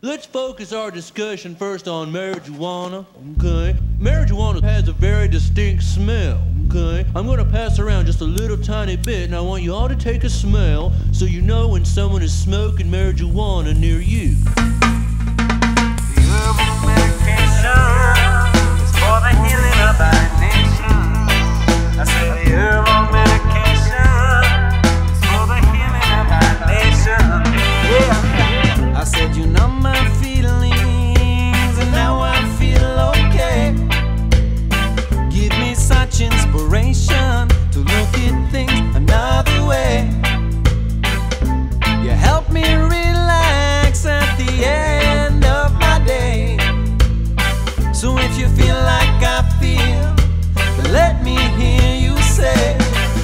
Let's focus our discussion first on marijuana, okay? Marijuana has a very distinct smell, okay? I'm gonna pass around just a little tiny bit, and I want you all to take a smell so you know when someone is smoking marijuana near you. The herbal medication is for the healing of our nation. I said the herbal medication is for the healing of our nation. Yeah. I said you know my feelings and now I feel okay. Give me such inspiration to look at things another way. You help me relax at the end of my day. So if you feel like I feel, then let me hear you say,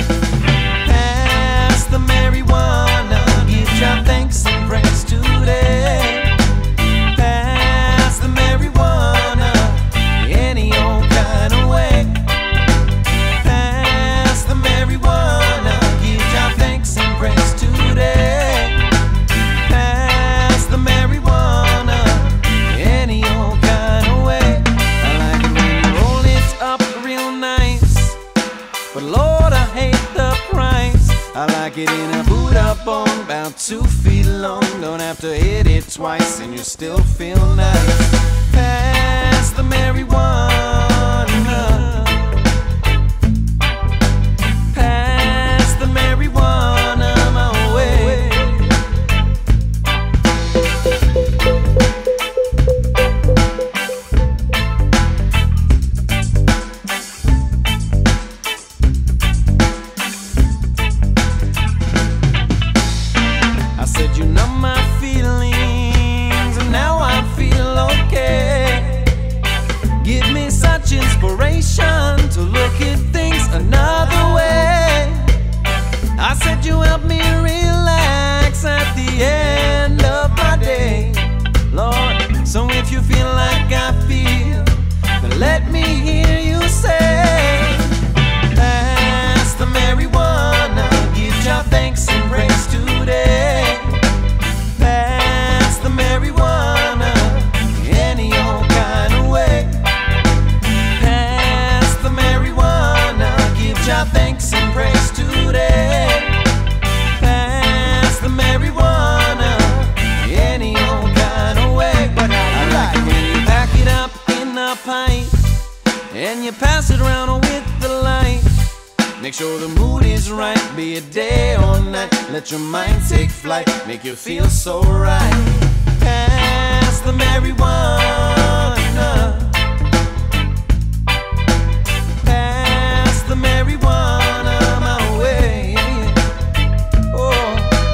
pass the marijuana, give your thanks and praise today. Pass the marijuana any old kind of way. Pass the marijuana, give your thanks and praise today. Pass the marijuana any old kind of way. I like it when you roll it up real nice, but Lord, I hate the price. I like it in a boot up on about 2 feet long. Don't have to hit it twice and you still feel nice. Pass the marijuana. Pass the marijuana my way. I said you know my feelings and now I feel okay. Give me such inspiration to look at things another way. I said you help me relax at the end of my day, Lord. So if you feel like I feel, then let me hear you say, pass the marijuana, give your thanks and praise today. Pass the marijuana any old kind of way. Pass the marijuana, give your thanks and praise today. Pass the marijuana any old kind of way. But I like it when you pack it up in a pipe and you pass it around with the light. Make sure the mood is right, be it day or night. Let your mind take flight, make you feel so right. Pass the marijuana. Pass the marijuana my way. Oh.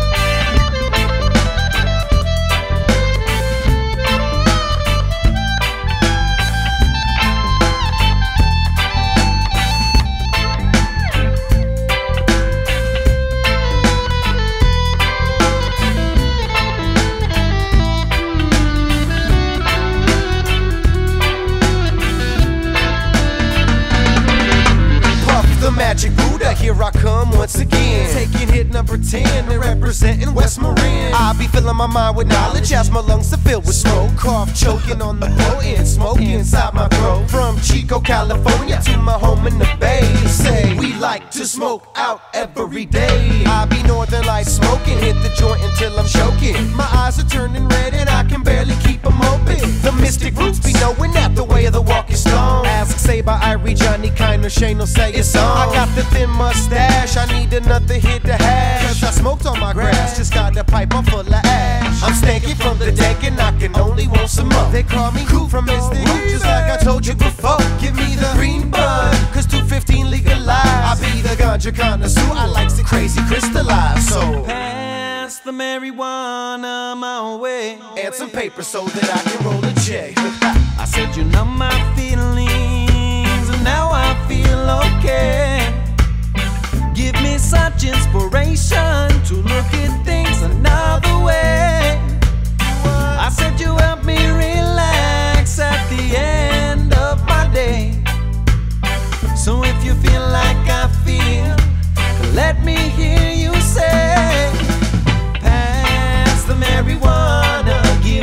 Magic Buddha, here I come once again. Taking hit number 10 and representing West Marin. I be filling my mind with knowledge as my lungs are filled with smoke. Cough, choking on the potent smoke inside my throat. From Chico, California to my home in the Bay. Say, we like to smoke out every day. I be Northern Lights smoking, hit the joint until I'm choking. My eyes are turning red and I can barely keep them open. The mystic roots be knowing that the way of the walk is stone. Ask say by Irie, Johnny Kiner, Shane will say it's on. I got the thin mustache, I need another hit to hash. Cause I smoked on my grass, just got a pipe full of ash. I'm stanky from the deck and I can only want some more. They call me cool from Mystic, just like I told you before. Give me the green bud, cause 215 legalized. I be the ganja connoisseur, I like the crazy crystallized. So pass the marijuana my way, and some paper so that I can roll a J. I said you know my feelings and now I feel okay. Give me such inspiration to look at things another way. I said you help me relax at the end of my day. So if you feel like I feel, let me hear you say, pass the marijuana, give your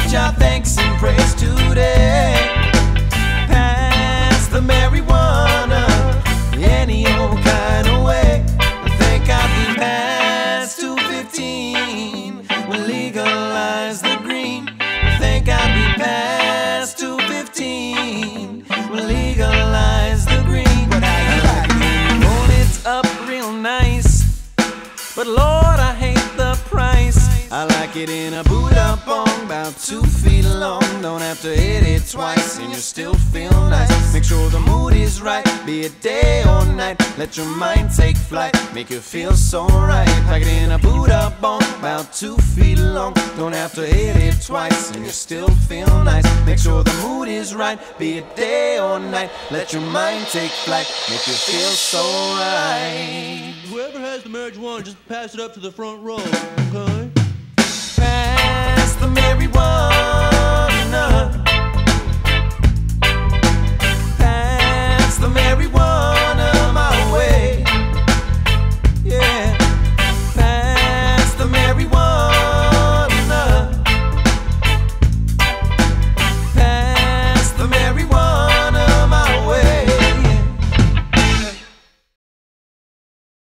thanks and praise today. Pass the marijuana any old kind of way. Thank God we passed 215. We legalize the green. Thank God we passed 215. We legalize the green. But I like it. Roll it up real nice. But Lord, I hate the price. I like it in a Buddha bong, about 2 feet long. Don't have to hit it twice and you still feel nice. Make sure the mood is right, be it day or night. Let your mind take flight, make you feel so right. Like it in a Buddha bong, about 2 feet long. Don't have to hit it twice and you still feel nice. Make sure the mood is right, be it day or night. Let your mind take flight, make you feel so right. Whoever has the marijuana, just pass it up to the front row, okay? Pass the marijuana